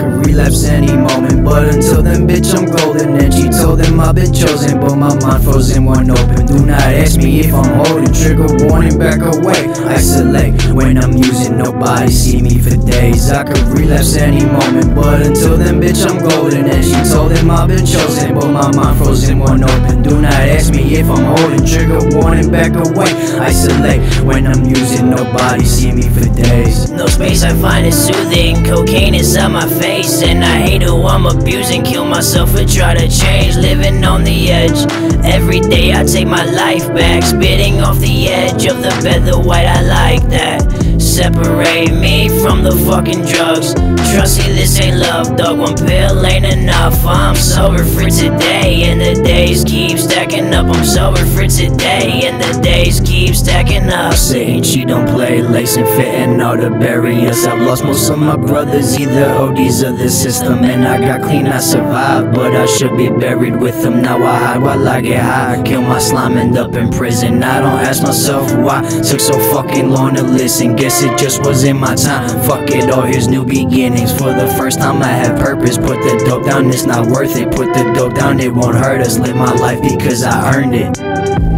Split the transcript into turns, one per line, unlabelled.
could relapse any moment, but until then, bitch, I'm golden. And she told them I've been chosen, but my mind frozen, one open. Do not ask me if I'm holding, trigger warning, back away. Isolate when I'm using, nobody see me for days. I could relapse any moment, but until then, bitch, I'm golden. And she told them I've been chosen, but my mind frozen, one open. Do not ask me if I'm holding, trigger warning, back away. Isolate when I'm using, nobody see me for days.
No space, I find it soothing. Cocaine inside my face, and I hate who I'm abusing. Kill myself or try to change, living on the edge. Every day I take my life back, spitting off the edge of the bed, the white, I like that. Separate me from the fucking drugs. Trust me, this ain't love, dog. One pill ain't enough. I'm sober for today, and the days keep stacking up. I'm sober for today, and the days keep stacking up.
Saying she don't play, lacing, fitting all the barriers. I've lost most of my brothers, either ODs or the system. And I got clean, I survived, but I should be buried with them. Now I hide while I get high, kill my slime, end up in prison. I don't ask myself why, took so fucking long to listen. Guess it just wasn't my time. Fuck it all, here's new beginnings. For the first time I have purpose. Put the dope down, it's not worth it. Put the dope down, it won't hurt us. Live my life because I earned it.